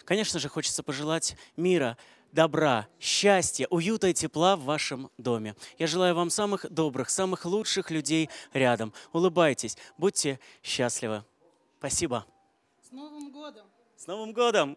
Конечно же, хочется пожелать мира, добра, счастья, уюта и тепла в вашем доме. Я желаю вам самых добрых, самых лучших людей рядом. Улыбайтесь, будьте счастливы. Спасибо. С Новым годом! С Новым годом!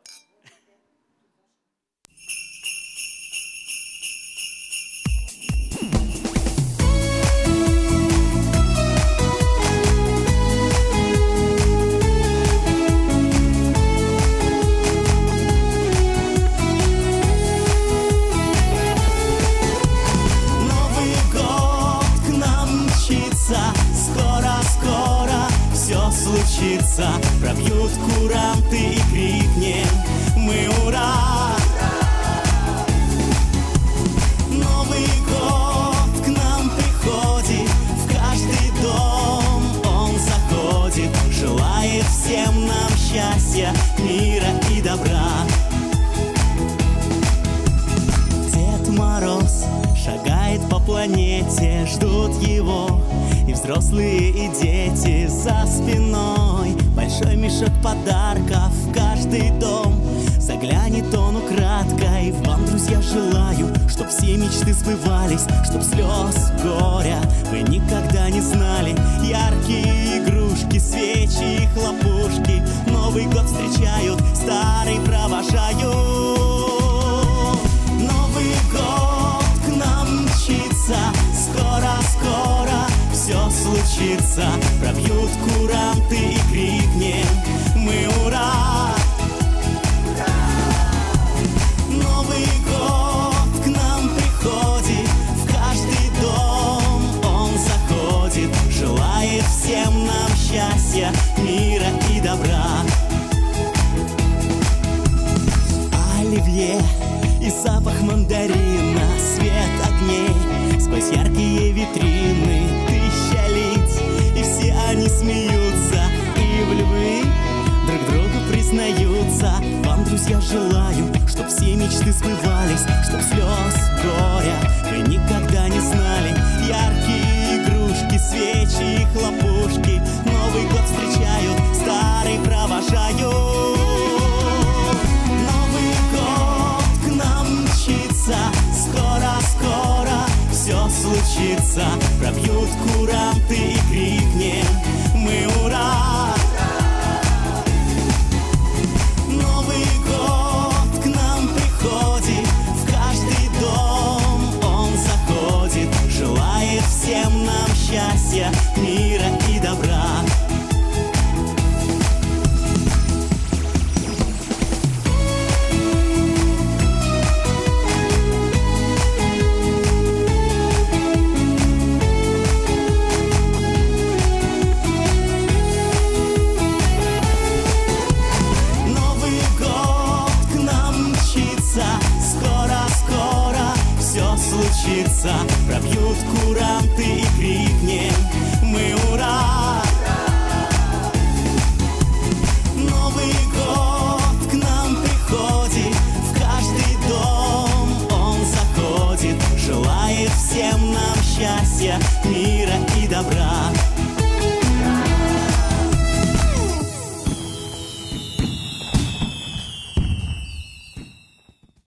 Скоро-скоро все случится, пробьют куранты и крикнем мы ура! Новый год к нам приходит, в каждый дом он заходит, желает всем нам счастья, мира и добра. Дед Мороз шагает по планете, ждут его и взрослые, и дети за спиной. Большой мешок подарков в каждый дом. Заглянет он украдкой. Вам, друзья, желаю, чтоб все мечты сбывались, чтоб слез, горя вы никогда не знали. Яркие игрушки, свечи и хлопушки Новый год встречают, старый провожают. Новый год к нам мчится, скоро-скоро все случится, пробьют куранты и крикнем мы ура! Новый год к нам приходит, в каждый дом он заходит, желает всем нам счастья, мира и добра. Оливье и запах мандарина, свет огней сквозь яркие витрины, тысяча лиц, и все они смеются и в любви друг другу признаются. Вам, друзья, желаю, чтоб все мечты сбывались, чтоб слез, горя вы никогда не знали. Яркие игрушки, свечи и хлопушки Новый год встречают, старый провожают. Новый год к нам мчится, скоро-скоро все случится, пробьют куранты и крикнем мы ура! Новый год к нам приходит, в каждый дом он заходит, желает всем нам счастья, мира и добра. Пробьют куранты и крикнем мы ура! Новый год к нам приходит, в каждый дом он заходит, желает всем нам счастья, мира и добра.